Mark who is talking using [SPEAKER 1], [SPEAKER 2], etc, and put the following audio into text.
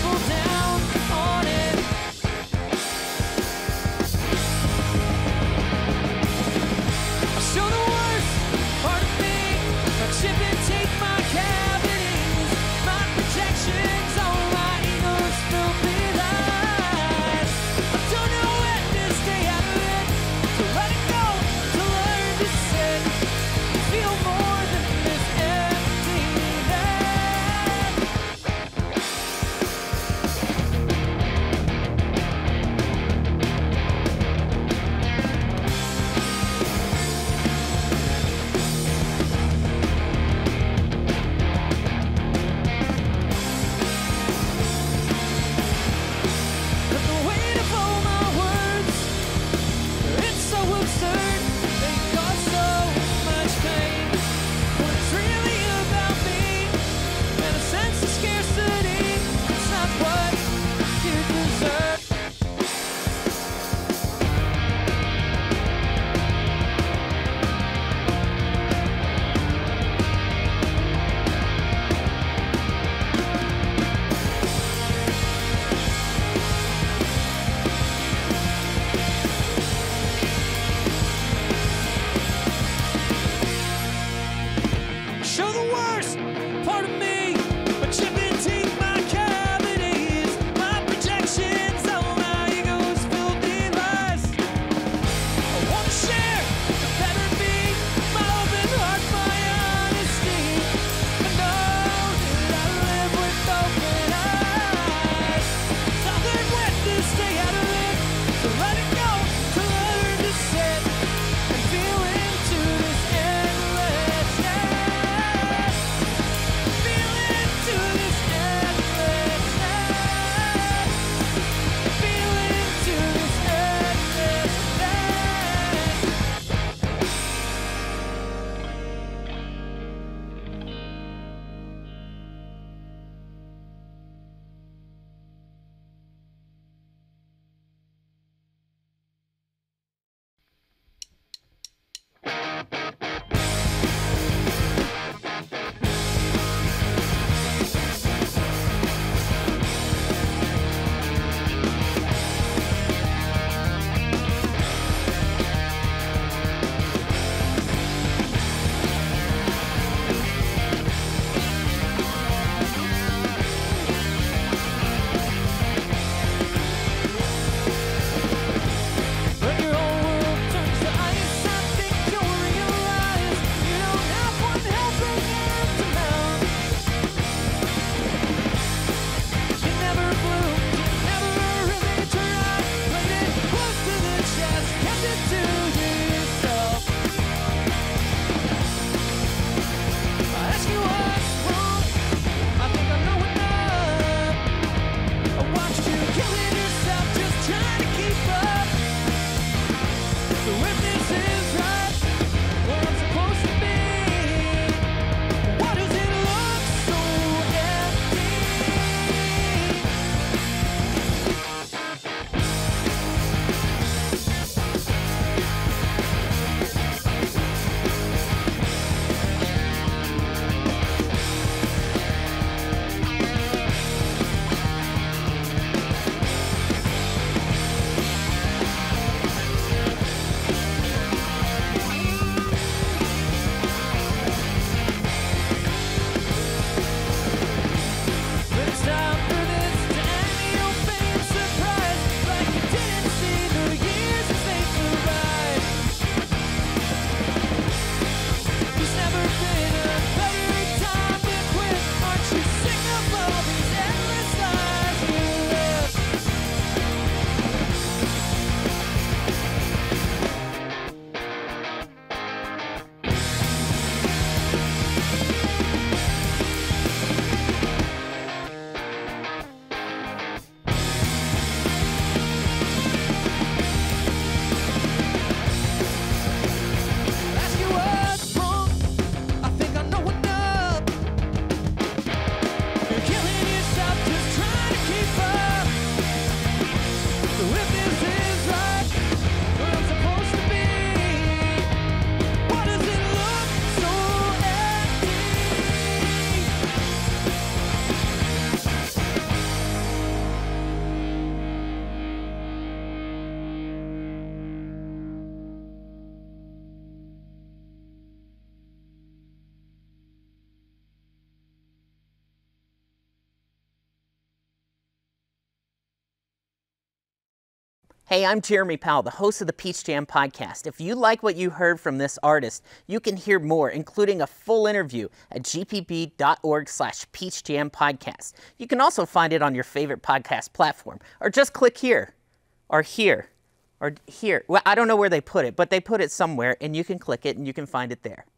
[SPEAKER 1] trample down on it. I show the worst part of me, I chip and take my cavities, my projections, all my ego's filthy lies. I don't know when to stay out of it, to let it go, to learn to sit, feel more than this emptiness. But the weight of all my words, it's so absurd, they cause so much pain. When it's really about me, and a sense of scarcity, it's not what you deserve. Show the worst part of me, but chip and take my cavities, my projections, all my ego's filthy lies. I wanna share the better me, my open heart, my honesty. I know that I live with open eyes. So I learned when to stay out of it, to let it go, to learn to sit and feel into this endlessness. Feel into this
[SPEAKER 2] Hey, I'm Jeremy Powell, the host of the Peach Jam podcast. If you like what you heard from this artist, you can hear more, including a full interview at gpb.org/peachjampodcast. You can also find it on your favorite podcast platform, or just click here, or here, or here. Well, I don't know where they put it, but they put it somewhere, and you can click it, and you can find it there.